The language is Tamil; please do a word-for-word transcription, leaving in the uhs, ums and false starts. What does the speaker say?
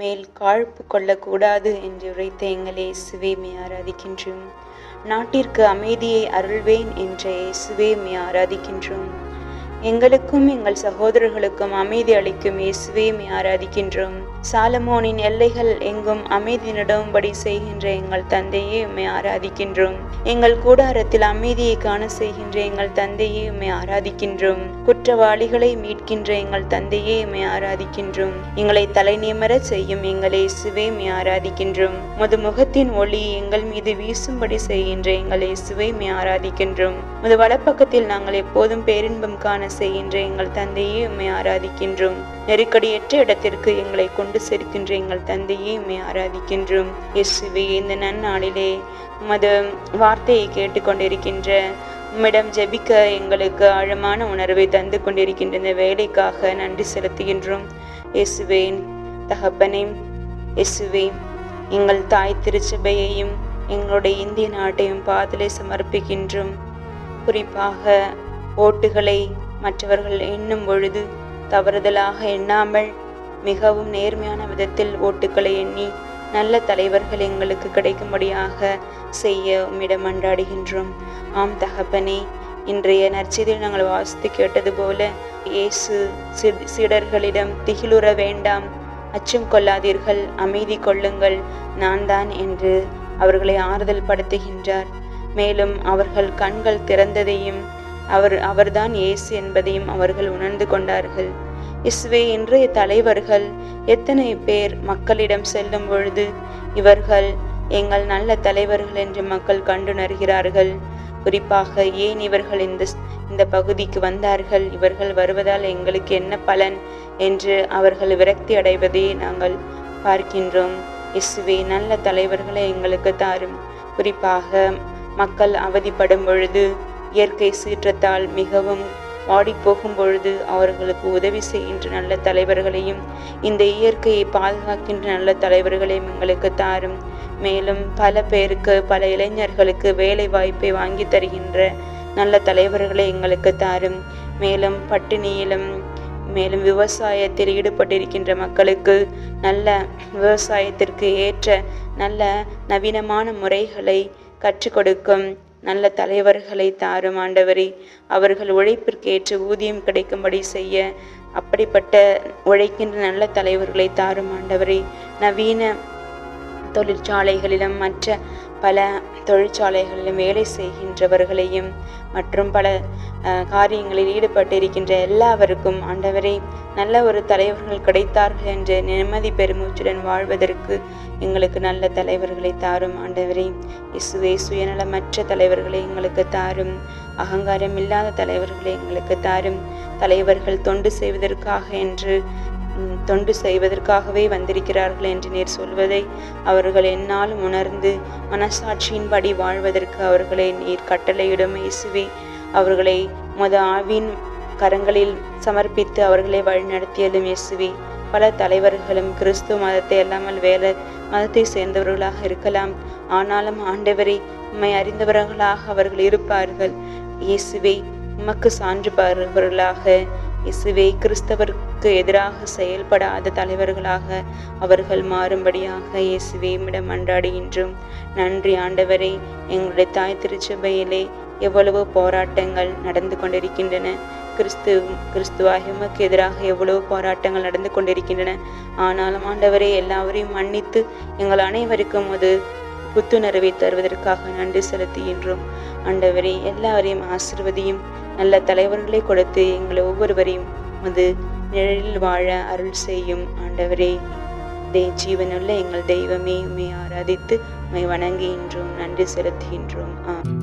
மேல் காழ்ப்பு கொள்ளக்கூடாது என்று உரைத்த எங்கள் இயேசுவே உம்மை ஆராதிக்கின்றோம். நாட்டிற்கு அமைதியை அருள்வேன் என்ற இயேசுவே உம்மை ஆராதிக்கின்றோம். எங்களுக்கும் எங்கள் சகோதரர்களுக்கும் அமைதி அளிக்கும் இயேசுவே உம்மை ஆராதிக்கின்றோம். சாலமோனின் எல்லைகள் எங்கும் அமைதி நிலவும்படி செய்கின்ற எங்கள் தந்தையே உம்மை ஆராதிக்கின்றோம். எங்கள் கூடாரத்தில் அமைதியை காண செய்கின்ற எங்கள் தந்தையே உம்மை ஆராதிக்கின்றோம். குற்றவாளிகளை மீட்கின்ற எங்கள் தந்தையே உம்மை ஆராதிக்கின்றோம். எங்களை தலை நிமிர செய்யும் எங்கள் இயேசுவே உம்மை ஆராதிக்கின்றோம். முது முகத்தின் ஒளி எங்கள் மீது வீசும்படி செய்கின்ற எங்கள் இயேசுவை உம்மை ஆராதிக்கின்றோம். முது வலப்பக்கத்தில் நாங்கள் எப்போதும் பேரின்பம் காண செய்கின்ற எங்கள் தந்தையே உம்மை ஆராதிக்கின்றோம். நெருக்கடியற்ற இடத்திற்கு எங்களை கொண்டு சேர்க்கின்ற எங்கள் தந்தையே உம்மை ஆராதிக்கின்றோம். இயேசுவே, இந்த நன்னாளிலே உமது வார்த்தையை கேட்டுக்கொண்டிருக்கின்ற உம்மிடம் ஜெபிக்க எங்களுக்கு ஆழமான உணர்வை தந்து கொண்டிருக்கின்ற இந்த வேலைக்காக நன்றி செலுத்துகின்றோம். இயேசுவே தகப்பனே, இயேசுவே, எங்கள் தாய் திருச்சபையையும் எங்களுடைய இந்திய நாட்டையும் பாதலை சமர்ப்பிக்கின்றோம். குறிப்பாக ஓட்டுகளை மற்றவர்கள் எண்ணும் பொழுது தவறுதலாக எண்ணாமல் மிகவும் நேர்மையான விதத்தில் ஓட்டுக்களை எண்ணி நல்ல தலைவர்கள் எங்களுக்கு கிடைக்கும்படியாக செய்ய உம்மிடம் மன்றாடுகின்றோம். ஆம் தகப்பனே, இன்றைய நற்செய்தியில் நாங்கள் வாசித்து கேட்டது போல இயேசு சீடர்களிடம் திகிலுற வேண்டாம், அச்சம் கொள்ளாதீர்கள், அமைதி கொள்ளுங்கள், நான் தான் என்று அவர்களை ஆறுதல் படுத்துகின்றார். மேலும் அவர்கள் கண்கள் திறந்ததையும் அவர் அவர்தான் இயேசு என்பதையும் அவர்கள் உணர்ந்து கொண்டார்கள். இயேசுவே, இன்றைய தலைவர்கள் எத்தனை பேர் மக்களிடம் செல்லும் பொழுது இவர்கள் எங்கள் நல்ல தலைவர்கள் என்று மக்கள் கண்டுணர்கிறார்கள். குறிப்பாக ஏன் இவர்கள் இந்த இந்த பகுதிக்கு வந்தார்கள், இவர்கள் வருவதால் எங்களுக்கு என்ன பலன் என்று அவர்கள் விரக்தி அடைவதை நாங்கள் பார்க்கின்றோம். இயேசுவே, நல்ல தலைவர்களை எங்களுக்கு தாரும். குறிப்பாக மக்கள் அவதிப்படும் பொழுது, இயற்கை சீற்றத்தால் மிகவும் வாடிப்போகும் பொழுது அவர்களுக்கு உதவி செய்கின்ற நல்ல தலைவர்களையும் இந்த இயற்கையை பாதுகாக்கின்ற நல்ல தலைவர்களையும் எங்களுக்கு தாரும். மேலும் பல பேருக்கு, பல இளைஞர்களுக்கு வேலை வாய்ப்பை வாங்கி தருகின்ற நல்ல தலைவர்களை எங்களுக்கு தாரும். மேலும் பட்டினியிலும் மேலும் விவசாயத்தில் ஈடுபட்டிருக்கின்ற மக்களுக்கு நல்ல விவசாயத்திற்கு ஏற்ற நல்ல நவீனமான முறைகளை கற்றுக் கொடுக்கும் நல்ல தலைவர்களை தாரும் ஆண்டவரே. அவர்கள் உழைப்பிற்கு ஏற்ற ஊதியம் கிடைக்கும்படி செய்ய அப்படிப்பட்ட உழைக்கின்ற நல்ல தலைவர்களை தாரும் ஆண்டவரே. நவீன தொழிற்சாலைகளிலும் மற்ற பல தொழிற்சாலைகளிலும் வேலை செய்கின்றவர்களையும் மற்றும் பல காரியங்களில் ஈடுபட்டிருக்கின்ற எல்லாருக்கும் ஆண்டவரே, நல்ல ஒரு தலைவர்கள் கிடைத்தார்கள் என்ற நிம்மதி பெருமூச்சுடன் வாழ்வதற்கு எங்களுக்கு நல்ல தலைவர்களை தாரும் ஆண்டவரே. இயேசுவே, சுயநலமற்ற தலைவர்களை எங்களுக்கு தாரும். அகங்காரம் இல்லாத தலைவர்களை எங்களுக்கு தாரும். தலைவர்கள் தொண்டு செய்வதற்காக என்று தொண்டு செய்வதற்காகவே வந்திருக்கிறார்கள் என்று நீர் சொல்வதை அவர்கள் என்னாலும் உணர்ந்து மனசாட்சியின்படி வாழ்வதற்கு அவர்களை நீர் கட்டளையிடும் இயேசுவே. அவர்களை முத ஆவின் கரங்களில் சமர்ப்பித்து அவர்களை வழிநடத்தியலும் இயேசுவே. பல தலைவர்களும் கிறிஸ்துவ மதத்தை அல்லாமல் வேற மதத்தை சேர்ந்தவர்களாக இருக்கலாம். ஆனாலும் ஆண்டவரை உம்மை அறிந்தவர்களாக அவர்கள் இருப்பார்கள். இயேசுவே, உமக்கு சான்று பருவர்களாக, இயேசுவே, கிறிஸ்தவருக்கு எதிராக செயல்படாத தலைவர்களாக அவர்கள் மாறும்படியாக இயேசுவே உம்மிடம் மன்றாடுகின்றோம். நன்றி ஆண்டவரே. எங்களுடைய தாய் திருச்சபையிலே எவ்வளவோ போராட்டங்கள் நடந்து கொண்டிருக்கின்றன. கிறிஸ்து கிறிஸ்துவாகி உமக்கு எதிராக எவ்வளவோ போராட்டங்கள் நடந்து கொண்டிருக்கின்றன. ஆனாலும் ஆண்டவரே, எல்லாவரையும் மன்னித்து எங்கள் அனைவருக்கும் அது புத்துணர்வை தருவதற்காக நன்றி செலுத்துகின்றோம். ஆண்டவரே, எல்லாவரையும் ஆசீர்வதியும். நல்ல தலைவர்களை கொடுத்து எங்களை ஒவ்வொருவரையும் அது நிழலில் வாழ அருள் செய்யும் ஆண்டவரே. தே ஜீவனுள்ள எங்கள் தெய்வமே, உம்மை ஆராதித்து உம்மை வணங்குகின்றோம், நன்றி செலுத்துகின்றோம். ஆ